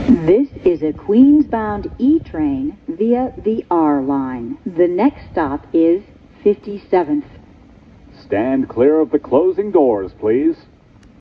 This is a Queens-bound E-train via the R line. The next stop is 57th. Stand clear of the closing doors, please.